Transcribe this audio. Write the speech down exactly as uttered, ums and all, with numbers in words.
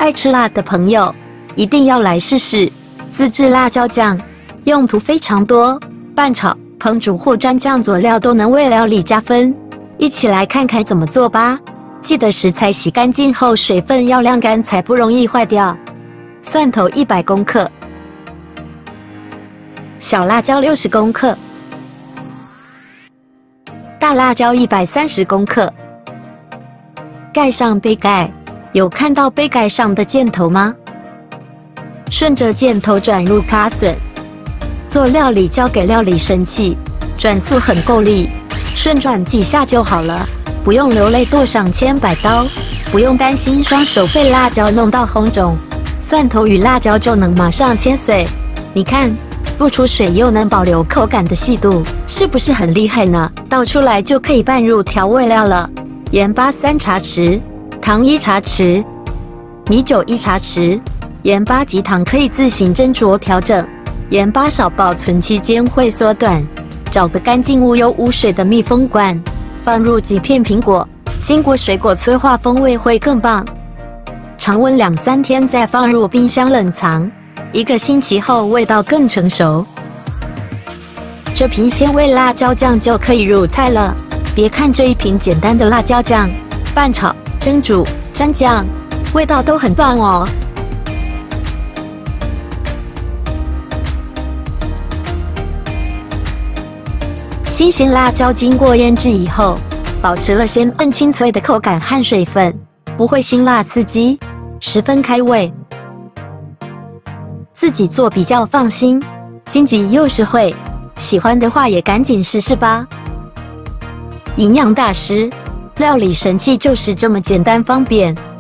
爱吃辣的朋友一定要来试试自制辣椒酱，用途非常多，拌炒、烹煮或蘸酱佐料都能为料理加分。一起来看看怎么做吧。记得食材洗干净后水分要晾干，才不容易坏掉。蒜头一百公克，小辣椒六十公克，大辣椒一百三十公克。盖上杯盖，有看到杯盖上的箭头吗？顺着箭头转入卡榫。做料理交给料理神器，转速很够力，顺转几下就好了，不用流泪剁上千百刀，不用担心双手被辣椒弄到红肿，蒜头与辣椒就能马上切碎。你看，不出水又能保留口感的细度，是不是很厉害呢？倒出来就可以拌入调味料了。盐巴三茶匙，糖一茶匙，米酒一茶匙。盐巴及糖可以自行斟酌调整，盐巴少保存期间会缩短。找个干净无油无水的密封罐，放入几片苹果，经过水果催化风味会更棒。常温两三天再放入冰箱冷藏，一个星期后味道更成熟。这瓶鲜味辣椒酱就可以入菜了。别看这一瓶简单的辣椒酱，拌炒、蒸煮、蘸酱，味道都很棒哦。新鲜辣椒经过腌制以后，保持了鲜嫩清脆的口感和水分，不会辛辣刺激，十分开胃。自己做比较放心，经济又实惠，喜欢的话也赶紧试试吧。营养大师，料理神器就是这么简单方便。